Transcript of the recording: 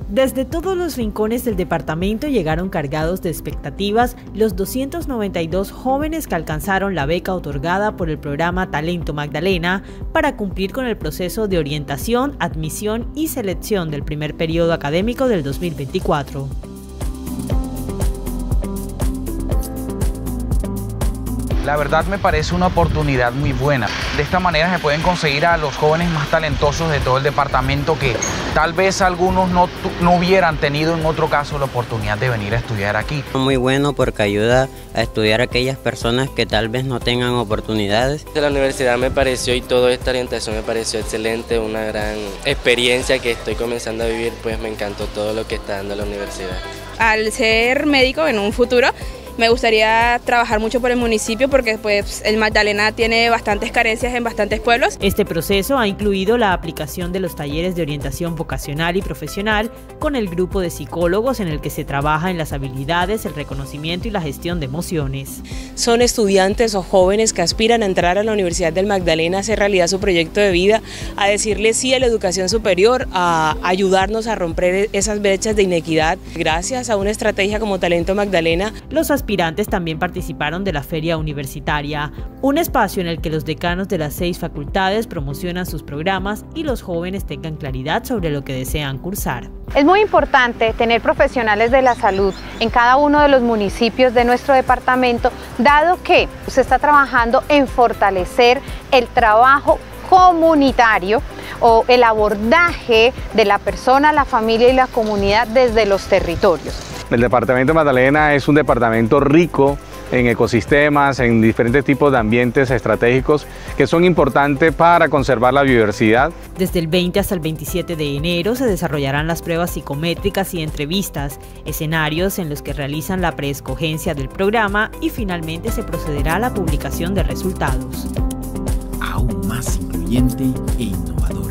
Desde todos los rincones del departamento llegaron cargados de expectativas los 292 jóvenes que alcanzaron la beca otorgada por el programa Talento Magdalena para cumplir con el proceso de orientación, admisión y selección del primer periodo académico del 2024. La verdad me parece una oportunidad muy buena. De esta manera se pueden conseguir a los jóvenes más talentosos de todo el departamento que tal vez algunos no hubieran tenido en otro caso la oportunidad de venir a estudiar aquí. Muy bueno porque ayuda a estudiar a aquellas personas que tal vez no tengan oportunidades. De la universidad me pareció y toda esta orientación me pareció excelente, una gran experiencia que estoy comenzando a vivir, pues me encantó todo lo que está dando la universidad. Al ser médico en un futuro, me gustaría trabajar mucho por el municipio porque pues, el Magdalena tiene bastantes carencias en bastantes pueblos. Este proceso ha incluido la aplicación de los talleres de orientación vocacional y profesional con el grupo de psicólogos en el que se trabaja en las habilidades, el reconocimiento y la gestión de emociones. Son estudiantes o jóvenes que aspiran a entrar a la Universidad del Magdalena, a hacer realidad su proyecto de vida, a decirle sí a la educación superior, a ayudarnos a romper esas brechas de inequidad. Gracias a una estrategia como Talento Magdalena, los aspirantes también participaron de la Feria Universitaria, un espacio en el que los decanos de las 6 facultades promocionan sus programas y los jóvenes tengan claridad sobre lo que desean cursar. Es muy importante tener profesionales de la salud en cada uno de los municipios de nuestro departamento, dado que se está trabajando en fortalecer el trabajo comunitario o el abordaje de la persona, la familia y la comunidad desde los territorios. El departamento de Magdalena es un departamento rico en ecosistemas, en diferentes tipos de ambientes estratégicos que son importantes para conservar la biodiversidad. Desde el 20 hasta el 27 de enero se desarrollarán las pruebas psicométricas y entrevistas, escenarios en los que realizan la preescogencia del programa y finalmente se procederá a la publicación de resultados. Aún más incluyente e innovador.